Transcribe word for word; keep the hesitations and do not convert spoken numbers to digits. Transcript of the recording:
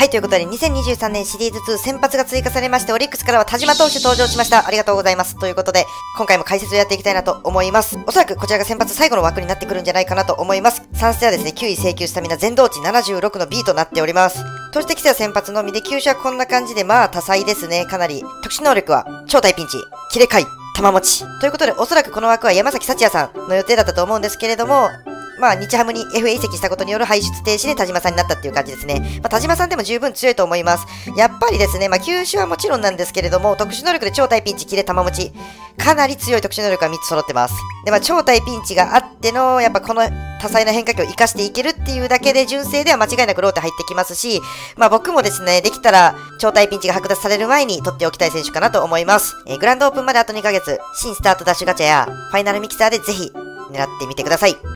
い、ということで、にせんにじゅうさんねんシリーズツー先発が追加されまして、オリックスからは田島投手登場しました。ありがとうございます。ということで、今回も解説をやっていきたいなと思います。おそらくこちらが先発最後の枠になってくるんじゃないかなと思います。さんステはですね、きゅうい請求スタミナ全同値ななじゅうろくの B となっております。投手適性は先発のみで、球種はこんな感じで、まあ多彩ですね。かなり。特殊能力は、超大ピンチ、切れ替え、玉持ち。ということで、おそらくこの枠は山崎幸也さんの予定だったと思うんですけれども、まあ、日ハムに エフエー 移籍したことによる排出停止で田島さんになったっていう感じですね。まあ、田島さんでも十分強いと思います。やっぱりですね、まあ、球種はもちろんなんですけれども、特殊能力で超大ピンチ、切れ玉持ち。かなり強い特殊能力がみっつ揃ってます。で、まあ、超大ピンチがあっての、やっぱこの多彩な変化球を活かしていけるっていうだけで、純正では間違いなくローテ入ってきますし、まあ、僕もですね、できたら、超大ピンチが剥奪される前に取っておきたい選手かなと思います。えー、グランドオープンまであとにかげつ、新スタートダッシュガチャや、ファイナルミキサーでぜひ、狙ってみてください。